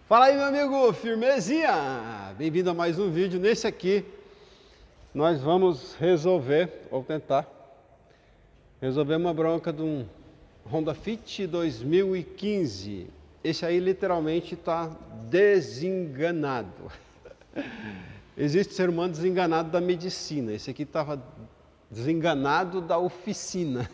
Fala aí, meu amigo, firmezinha? Bem-vindo a mais um vídeo. Nesse aqui nós vamos resolver, ou tentar resolver uma bronca de um Honda Fit 2015. Esse aí literalmente está desenganado. Existe ser humano desenganado da medicina. Esse aqui estava desenganado da oficina.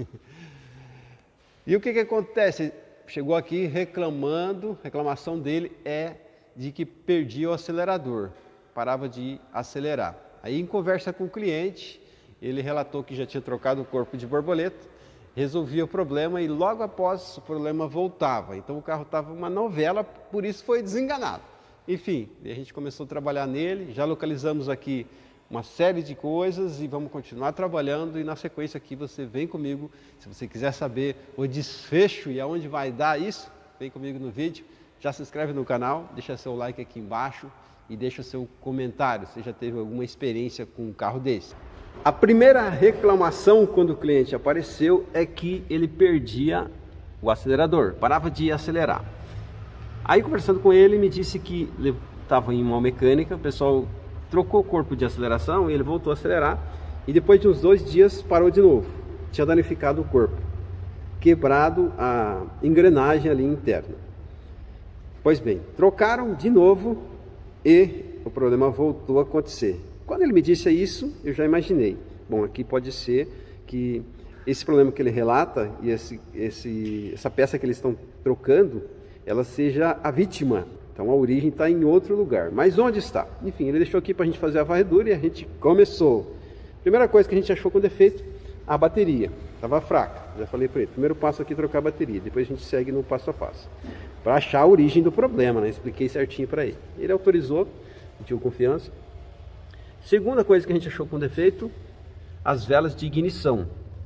E o que acontece? Chegou aqui reclamando, reclamação dele é de que perdia o acelerador, parava de acelerar. Aí em conversa com o cliente, ele relatou que já tinha trocado o corpo de borboleta, resolvia o problema e logo após o problema voltava. Então o carro estava uma novela, por isso foi desenganado. Enfim, a gente começou a trabalhar nele, já localizamos aqui uma série de coisas e vamos continuar trabalhando, e na sequência aqui você vem comigo. Se você quiser saber o desfecho e aonde vai dar isso, vem comigo no vídeo, já se inscreve no canal, deixa seu like aqui embaixo e deixa seu comentário, se já teve alguma experiência com um carro desse. A primeira reclamação quando o cliente apareceu é que ele perdia o acelerador, parava de acelerar. Aí conversando com ele, me disse que ele estava em uma mecânica, o pessoal trocou o corpo de aceleração e ele voltou a acelerar, e depois de uns 2 dias parou de novo. Tinha danificado o corpo, quebrado a engrenagem ali interna. Pois bem, trocaram de novo e o problema voltou a acontecer. Quando ele me disse isso, eu já imaginei, bom, aqui pode ser que esse problema que ele relata e essa peça que eles estão trocando, ela seja a vítima. Então a origem está em outro lugar. Mas onde está? Enfim, ele deixou aqui para a gente fazer a varredura e a gente começou. Primeira coisa que a gente achou com defeito, a bateria. Estava fraca. Já falei para ele. Primeiro passo aqui, trocar a bateria. Depois a gente segue no passo a passo. Para achar a origem do problema, né? Expliquei certinho para ele. Ele autorizou, sentiu confiança. Segunda coisa que a gente achou com defeito, as velas de ignição.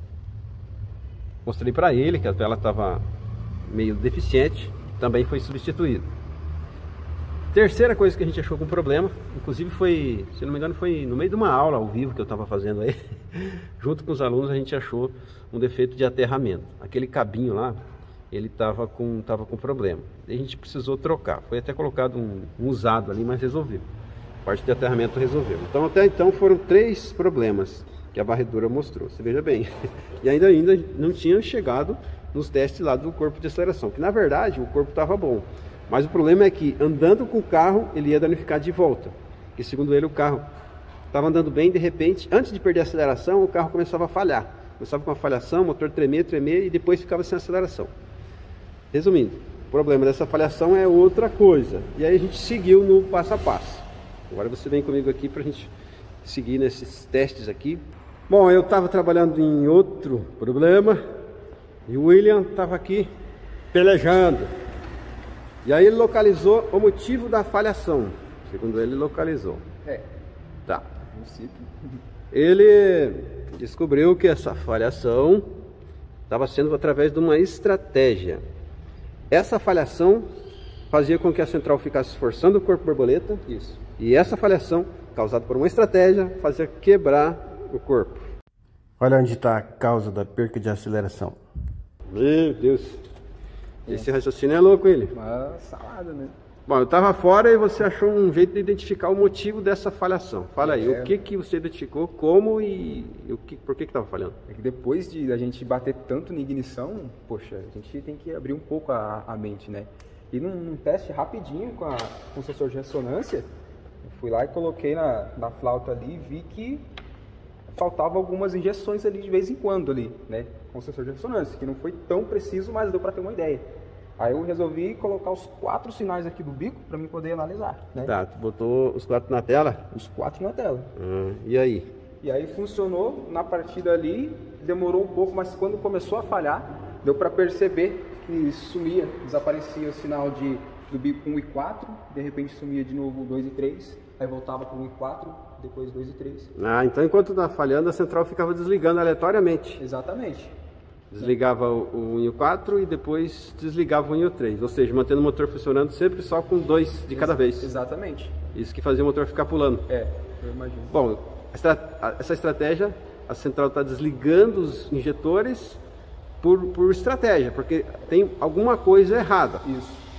Mostrei para ele que a vela estava meio deficiente. Também foi substituído. Terceira coisa que a gente achou com problema, inclusive foi, se não me engano, foi no meio de uma aula ao vivo que eu estava fazendo aí, junto com os alunos, a gente achou um defeito de aterramento. Aquele cabinho lá, ele estava com problema. E a gente precisou trocar. Foi até colocado um usado ali, mas resolveu. A parte de aterramento resolveu. Então até então foram 3 problemas que a varredura mostrou. Você veja bem. E ainda não tinha chegado nos testes lá do corpo de aceleração, que na verdade o corpo estava bom. Mas o problema é que andando com o carro ele ia danificar de volta. Porque segundo ele o carro estava andando bem, de repente, antes de perder a aceleração, o carro começava a falhar. Começava com uma falhação, o motor tremer e depois ficava sem aceleração. Resumindo, o problema dessa falhação é outra coisa. E aí a gente seguiu no passo a passo. Agora você vem comigo aqui para a gente seguir nesses testes aqui. Bom, eu estava trabalhando em outro problema e o William estava aqui pelejando. E aí ele localizou o motivo da falhação. Segundo ele, localizou. Tá. Ele descobriu que essa falhação estava sendo através de uma estratégia. Essa falhação fazia com que a central ficasse esforçando o corpo borboleta. Isso. E essa falhação, causada por uma estratégia, fazia quebrar o corpo. Olha onde está a causa da perca de aceleração. Meu Deus. Esse raciocínio é louco, ele. Uma salada, né? Bom, eu estava fora e você achou um jeito de identificar o motivo dessa falhação. Fala aí, o que você identificou, como e por que estava falhando? É que depois de a gente bater tanto na ignição, poxa, a gente tem que abrir um pouco a mente, né? E num teste rapidinho com o sensor de ressonância, eu fui lá e coloquei na flauta ali e vi que faltavam algumas injeções ali de vez em quando ali, né? Com o sensor de ressonância, que não foi tão preciso, mas deu para ter uma ideia. Aí eu resolvi colocar os 4 sinais aqui do bico para mim poder analisar, né? Tá, tu botou os 4 na tela? Os 4 na tela. E aí? E aí funcionou na partida ali, demorou um pouco, mas quando começou a falhar, deu para perceber que sumia, desaparecia o sinal do bico 1 e 4, de repente sumia de novo 2 e 3, aí voltava para 1 e 4, depois 2 e 3. Então enquanto estava falhando, a central ficava desligando aleatoriamente. Exatamente. Desligava o 1 e o 4 e depois desligava o 1 e o 3, ou seja, mantendo o motor funcionando sempre só com 2 de cada vez. Exatamente. Isso que fazia o motor ficar pulando. Eu imagino. Bom, essa estratégia, a central está desligando os injetores por estratégia, porque tem alguma coisa errada. Isso.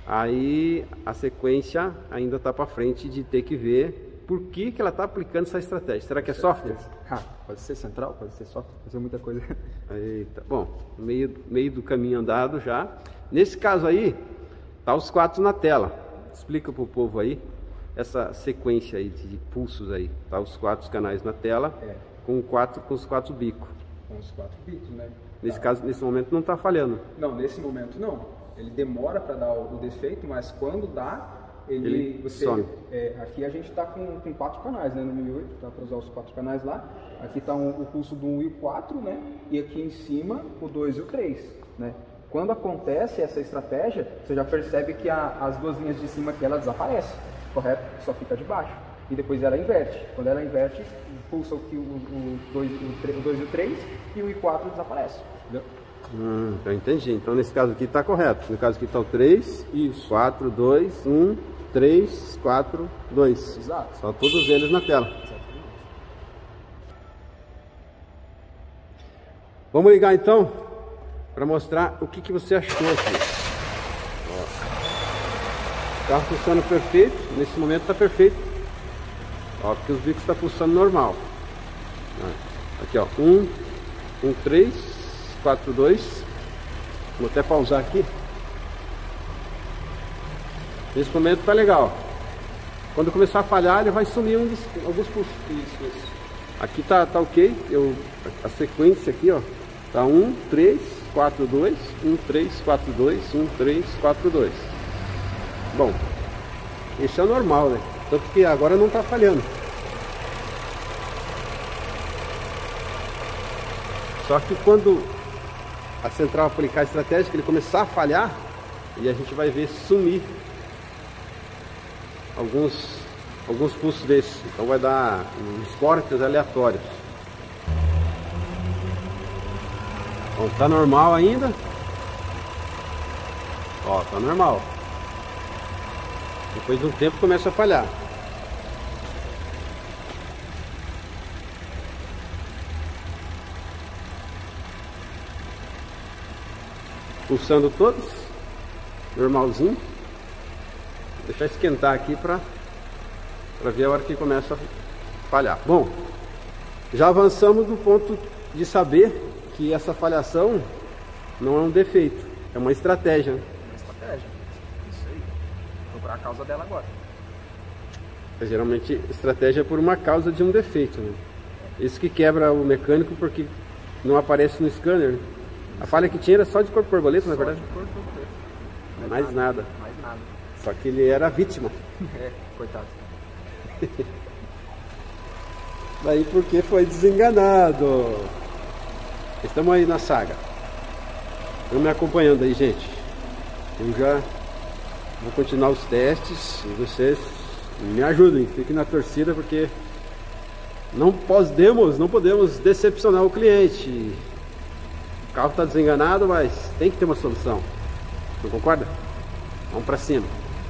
Aí a sequência ainda está para frente de ter que ver por que ela está aplicando essa estratégia. Será que é software? Pode ser central, pode ser software, pode ser muita coisa. Eita, bom, meio do caminho andado já. Nesse caso aí, tá os 4 na tela. Explica para o povo aí essa sequência aí de pulsos aí. Tá os 4 canais na tela, com os 4 bicos. Com os 4 bicos, né? Nesse caso, nesse momento não está falhando. Não, nesse momento não. Ele demora para dar o defeito, mas quando dá, ele some. Aqui a gente está com 4 canais, né? No 1008, dá para usar os 4 canais lá. Aqui está o pulso do 1 e o 4, né? E aqui em cima o 2 e o 3, né? Quando acontece essa estratégia, você já percebe que as 2 linhas de cima aqui, ela desaparece, correto? Só fica de baixo. E depois ela inverte. Quando ela inverte, pulsa aqui o 2 e o 3 e o 1 e 4 desaparece. Entendeu? Eu entendi. Então nesse caso aqui está correto. No caso aqui está o 3, isso. 4, 2, 1, 3, 4, 2. Exato. Só todos eles na tela. Exatamente. Vamos ligar então para mostrar o que você achou aqui. O carro funciona perfeito. Nesse momento está perfeito. Ó, porque os bicos estão pulsando normal. Aqui ó, 1, 3, 4, 2. Vou até pausar aqui. Nesse momento tá legal. Quando começar a falhar, ele vai sumir alguns pulsos. Isso. Aqui tá ok. A sequência aqui, ó, tá 1, 3, 4, 2, 1, 3, 4, 2, 1, 3, 4, 2. Bom, esse é o normal, né? Tanto que agora não tá falhando. Só que quando a central aplicar a estratégia, que ele começar a falhar, e a gente vai ver sumir alguns pulsos desses. Então vai dar uns cortes aleatórios. Bom, tá normal ainda. Ó, tá normal. Depois de um tempo começa a falhar. Pulsando todos, normalzinho. Vou deixar esquentar aqui para ver a hora que começa a falhar. Bom, já avançamos no ponto de saber que essa falhação não é um defeito, é uma estratégia. Uma estratégia, isso aí. Vou procurar a causa dela agora. Geralmente, estratégia é por uma causa de um defeito, né? Isso que quebra o mecânico porque não aparece no scanner. A falha que tinha era só de corpo borboleta, na verdade? Só de corpo borboleta. Mais nada. Mais nada. Só que ele era a vítima. Coitado. Daí porque foi desenganado. Estamos aí na saga. Estão me acompanhando aí, gente. Eu já vou continuar os testes e vocês me ajudem. Fiquem na torcida porque não podemos decepcionar o cliente. O carro está desenganado, mas tem que ter uma solução. Não concorda? Vamos para cima.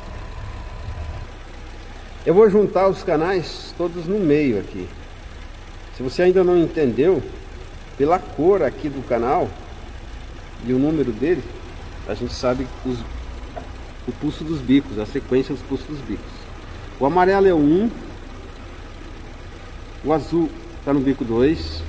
Eu vou juntar os canais todos no meio aqui. Se você ainda não entendeu, pela cor aqui do canal e o número dele, a gente sabe o pulso dos bicos, a sequência dos pulsos dos bicos. O amarelo é o 1, o azul está no bico 2,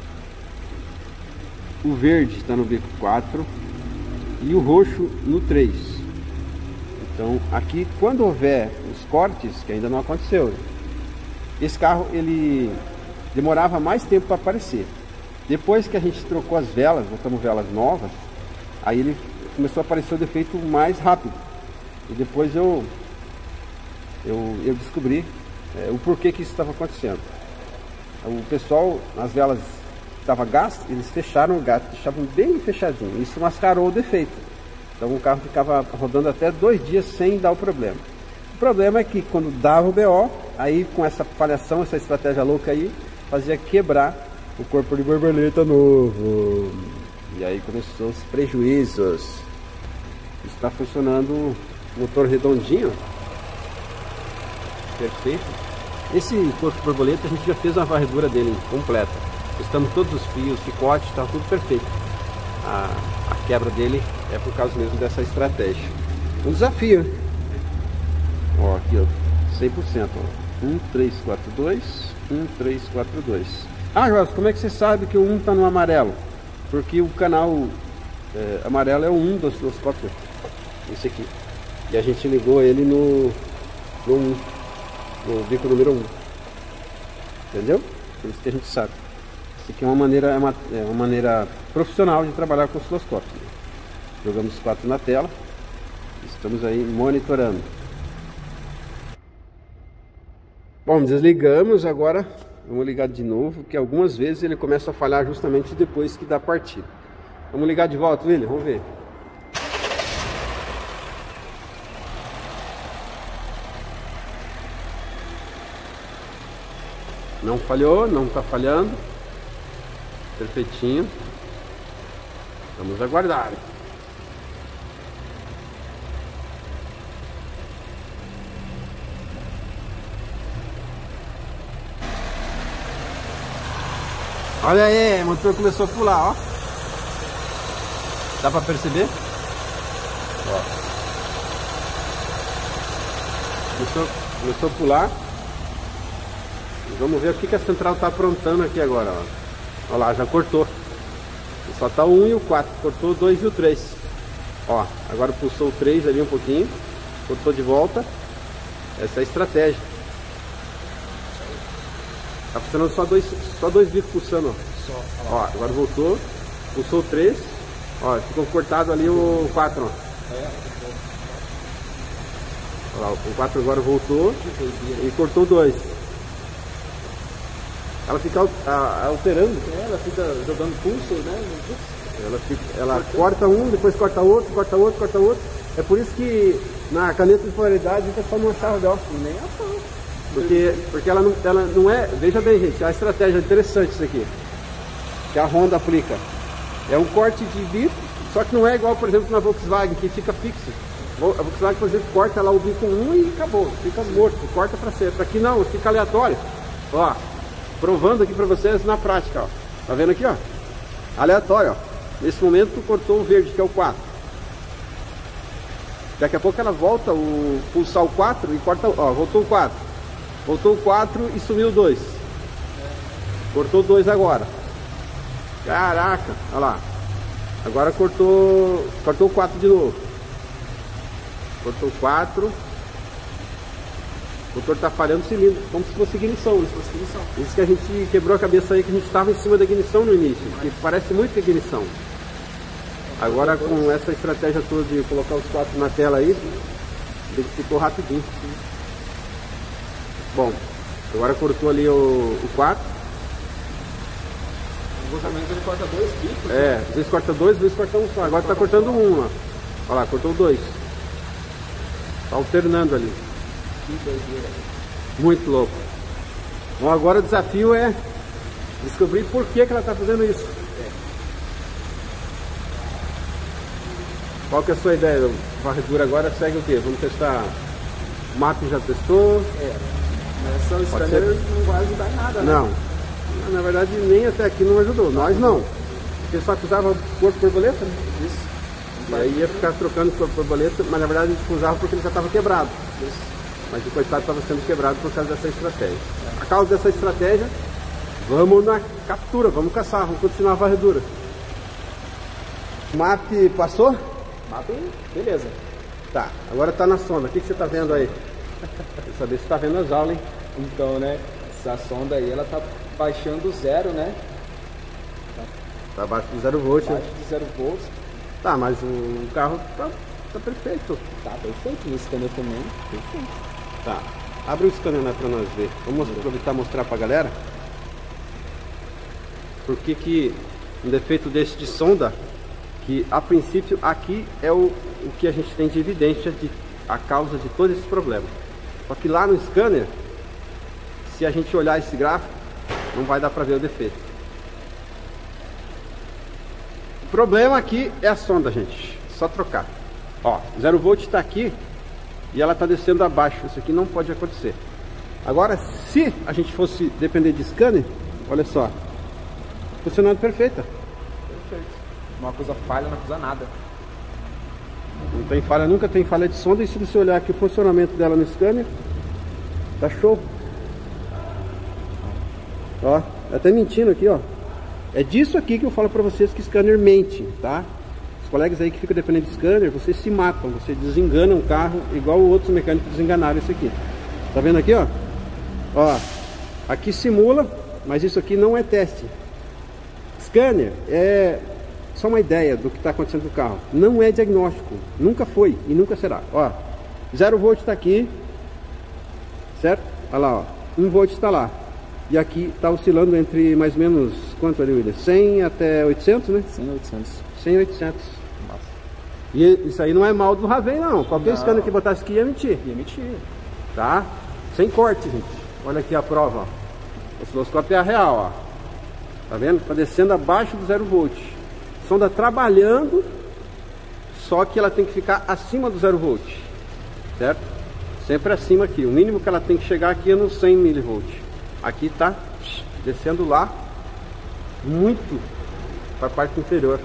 o verde está no bico 4 e o roxo no 3. Então aqui, quando houver os cortes, que ainda não aconteceu, esse carro ele demorava mais tempo para aparecer. Depois que a gente trocou as velas, botamos velas novas, aí ele começou a aparecer o defeito mais rápido. E depois eu descobri o porquê que isso estava acontecendo. O pessoal, as velas estava gasto, eles fecharam o gato, deixavam bem fechadinho. Isso mascarou o defeito. Então o carro ficava rodando até 2 dias sem dar o problema. O problema é que quando dava o BO, aí com essa falhação, essa estratégia louca aí, fazia quebrar o corpo de borboleta novo. E aí começou os prejuízos. Está funcionando o motor redondinho. Perfeito. Esse corpo de borboleta a gente já fez uma varredura dele completa. Testamos todos os fios, chicote, está tudo perfeito. A quebra dele é por causa mesmo dessa estratégia. Um desafio, né? Ó, aqui, ó, 100%, ó. 1342, 1342. Ah, Jorge, como é que você sabe que o 1 tá no amarelo? Porque o canal amarelo é o 1 do osciloscópio. Esse aqui. E a gente ligou ele no 1, no bico número 1. Entendeu? Por isso que a gente sabe. Isso aqui é uma maneira profissional de trabalhar com osciloscópio. Jogamos 4 na tela. Estamos aí monitorando. Bom, desligamos, agora vamos ligar de novo, que algumas vezes ele começa a falhar justamente depois que dá partida. Vamos ligar de volta, William, vamos ver. Não falhou, não está falhando. Perfeitinho. Vamos aguardar. Olha aí, o motor começou a pular, ó. Dá pra perceber? Ó. Começou a pular. Vamos ver o que a central tá aprontando aqui agora, ó. Olha lá, já cortou. Só tá o 1 e o 4. Cortou o 2 e o 3. Ó, agora pulsou o 3 ali um pouquinho. Cortou de volta. Essa é a estratégia. Tá funcionando só dois bicos pulsando, ó. Ó, agora voltou. Pulsou o 3. Ó, ficou cortado ali o 4, ó. Olha lá, o 4 agora voltou e cortou o 2. Ela fica alterando. Ela fica jogando pulso, né? Ela corta um, depois corta outro, corta outro, corta outro. É por isso que na caneta de polaridade o pessoal não achava legal. Nem a pau. Porque ela não é. Veja bem, gente, a estratégia interessante isso aqui. Que a Honda aplica. É um corte de bico, só que não é igual, por exemplo, na Volkswagen, que fica fixo. A Volkswagen, por exemplo, corta lá o bico 1 e acabou, fica morto, corta para sempre. Aqui não, fica aleatório. Ó, provando aqui para vocês na prática, ó. Tá vendo aqui, ó? Aleatório, ó. Nesse momento cortou o verde, que é o 4. Daqui a pouco ela volta pulsar o 4 e corta, ó, voltou o 4. Voltou o 4 e sumiu o 2. Cortou o 2 agora. Caraca, olha lá. Agora cortou o 4 de novo. Cortou o 4. O motor tá falhando o cilindro, como se fosse ignição. Isso que a gente quebrou a cabeça aí, que a gente estava em cima da ignição no início, que parece muito ignição. Agora com essa estratégia toda de colocar os 4 na tela aí, ele ficou rapidinho. Bom, agora cortou ali o 4. Ele corta 2 bicos. É, às vezes corta 2, às vezes corta 1 só. Agora tá cortando 1, ó. Olha lá, cortou 2. Tá alternando ali. Que doideira. Muito louco. Bom, agora o desafio é descobrir por que ela tá fazendo isso. Qual que é a sua ideia? A varredura agora segue o quê? Vamos testar. O MAP já testou? Essa scanner não vai ajudar em nada, né? Não. Na verdade, nem até aqui não ajudou. Nós não. Porque só que usava corpo borboleta, né? Isso. E aí ia ficar trocando corpo borboleta, mas na verdade a gente usava porque ele já estava quebrado. Isso. Mas o coitado estava sendo quebrado por causa dessa estratégia. A causa dessa estratégia, vamos na captura, vamos caçar, vamos continuar a varredura. O MAP passou? MAP, beleza. Tá, agora está na sonda. O que você está vendo aí? Quer saber se está vendo as aulas, hein? Então, né, essa sonda aí, ela tá baixando zero, né? Tá abaixo de 0 volts. Abaixo de 0 volts. Tá, mas o carro tá perfeito. Tá perfeito, no scanner também, perfeito. Tá, abre o scanner para nós ver. Vamos aproveitar e mostrar pra galera. Por que um defeito desse de sonda, que a princípio aqui é o que a gente tem de evidência de a causa de todo esse problema. Só que lá no scanner, se a gente olhar esse gráfico, não vai dar para ver o defeito. O problema aqui é a sonda, gente. Só trocar. Ó, 0 volt está aqui e ela está descendo abaixo. Isso aqui não pode acontecer. Agora, se a gente fosse depender de scanner, olha só, funcionando perfeita. Perfeito. Uma coisa falha, não acusa nada. Não tem falha, nunca tem falha de sonda. E se você olhar aqui o funcionamento dela no scanner, tá show. Ó, até mentindo aqui, ó. É disso aqui que eu falo pra vocês que scanner mente, tá? Os colegas aí que ficam dependendo de scanner, vocês se matam, você desengana um carro igual outros mecânicos desenganaram esse aqui. Tá vendo aqui, ó? Ó, aqui simula, mas isso aqui não é teste. Scanner é só uma ideia do que está acontecendo com o carro. Não é diagnóstico, nunca foi e nunca será. Ó, 0 volt está aqui, certo? Olha lá, ó, 1 volt está lá. E aqui está oscilando entre mais ou menos, quanto ali, William? 100 até 800, né? 100 a 800. 100 a 800. Nossa. E isso aí não é mal do Raven, não. Qualquer scanner que botasse aqui ia emitir. Ia emitir. Tá? Sem corte, gente. Olha aqui a prova, ó. O osciloscópio é a real, ó. Tá vendo? Está descendo abaixo do 0 volt. Sonda trabalhando, só que ela tem que ficar acima do 0 volt. Certo? Sempre acima aqui. O mínimo que ela tem que chegar aqui é no 100 mV. Aqui tá descendo lá muito para a parte inferior.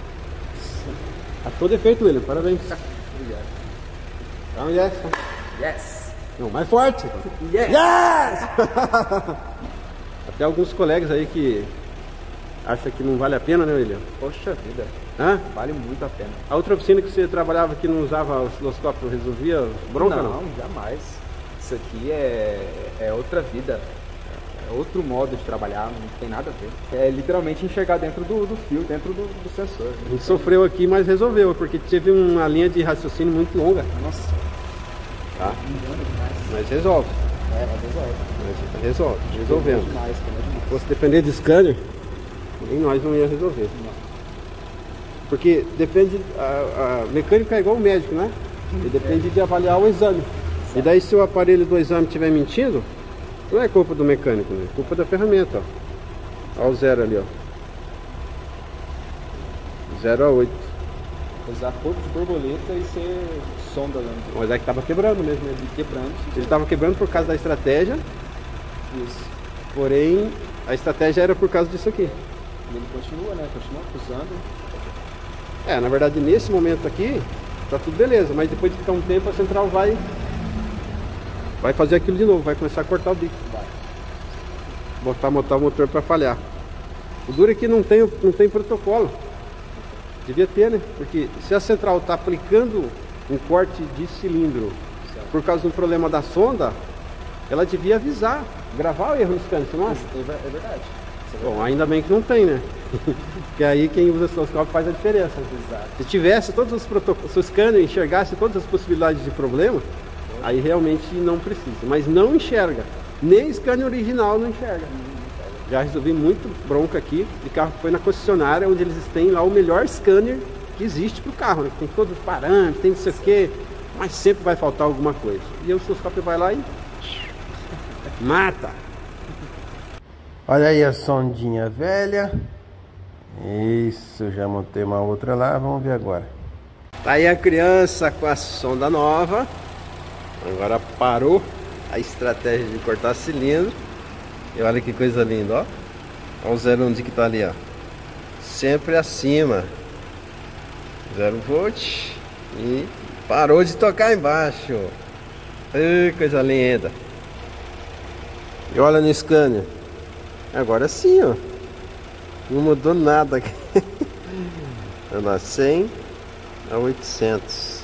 A todo efeito, William. Parabéns. Obrigado. Então, yes. Yes. Não, mais forte. Yes. Yes! Até alguns colegas aí que acham que não vale a pena, né, William? Poxa vida. Hã? Vale muito a pena. A outra oficina que você trabalhava que não usava osciloscópio resolvia bronca, não? Não, jamais. Isso aqui é outra vida. É outro modo de trabalhar, não tem nada a ver. É literalmente enxergar dentro do fio, dentro do sensor. A gente sofreu aqui, mas resolveu, porque teve uma linha de raciocínio muito longa. Nossa. Tá? Mas resolve. Mas resolve. Resolve. Resolvendo. Demais, Se fosse depender de scanner, nem nós não ia resolver. Não. Porque depende, a mecânica é igual o médico, né? Ele depende de avaliar o exame. E daí se o aparelho do exame estiver mentindo, não é culpa do mecânico, né? É culpa da ferramenta, ó. Olha o 0 ali, ó. 0 a 8. Usar corpo de borboleta e ser sonda lá. Mas é que tava quebrando mesmo, né? Quebrando. Ele estava quebrando por causa da estratégia, Isso. porém a estratégia era por causa disso aqui. E ele continua, né? Continua usando. É, na verdade nesse momento aqui, tá tudo beleza, mas depois de ficar um tempo a central vai fazer aquilo de novo, vai começar a cortar o bico. Botar o motor para falhar. O duro é que não tem protocolo. Devia ter, né? Porque se a central está aplicando um corte de cilindro por causa de um problema da sonda, ela devia avisar, gravar o erro no scanner, você não acha? É verdade. Bom, ainda bem que não tem, né? Porque aí quem usa osciloscópio faz a diferença. Exato. Se tivesse todos os protocolos, se o scanner enxergasse todas as possibilidades de problema, aí realmente não precisa. Mas não enxerga. Nem scanner original não enxerga. Já resolvi muito bronca aqui de carro que foi na concessionária, onde eles têm lá o melhor scanner que existe para o carro, né? Tem todos os parâmetros, tem não sei o que, mas sempre vai faltar alguma coisa. E o osciloscópio vai lá e mata. Olha aí a sondinha velha. Isso, já montei uma outra lá, vamos ver agora. Tá aí a criança com a sonda nova. Agora parou a estratégia de cortar cilindro. E olha que coisa linda, ó. Olha o 0 onde que tá ali, ó. Sempre acima. 0 volt. E parou de tocar embaixo. Coisa linda. E olha no scanner. Agora sim, ó. Não mudou nada aqui. Olha lá, 100 a 800.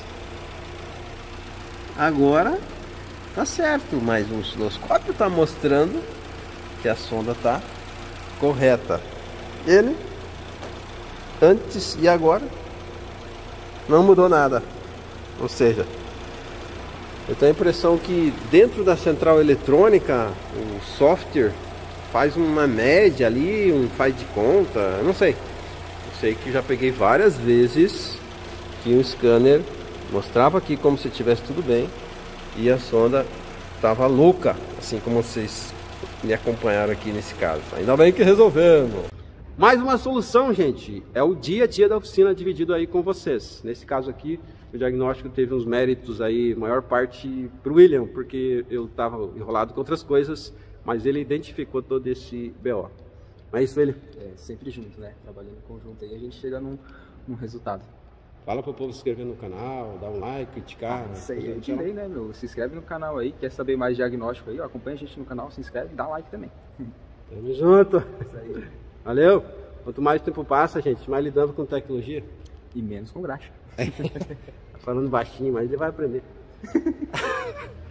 Agora tá certo, mas o osciloscópio tá mostrando que a sonda tá correta. Ele antes e agora não mudou nada. Ou seja, eu tenho a impressão que dentro da central eletrônica o software faz uma média ali, faz de conta, eu não sei. Eu sei que já peguei várias vezes que um scanner mostrava aqui como se tivesse tudo bem e a sonda estava louca, assim como vocês me acompanharam aqui nesse caso. Ainda bem que resolvemos. Mais uma solução, gente, é o dia a dia da oficina dividido aí com vocês. Nesse caso aqui, o diagnóstico teve uns méritos aí, maior parte para o William, porque eu estava enrolado com outras coisas, mas ele identificou todo esse BO. Não é isso, William? É, sempre junto, né? Trabalhando em conjunto aí, a gente chega num resultado. Fala pro povo se inscrever no canal, dar um like, criticar. Isso aí é de lei, né, meu? Se inscreve no canal aí, quer saber mais de diagnóstico aí, ó, acompanha a gente no canal, se inscreve e dá like também. Tamo junto. Isso aí. Valeu. Quanto mais tempo passa, gente, mais lidando com tecnologia. E menos com graxa. Falando baixinho, mas ele vai aprender.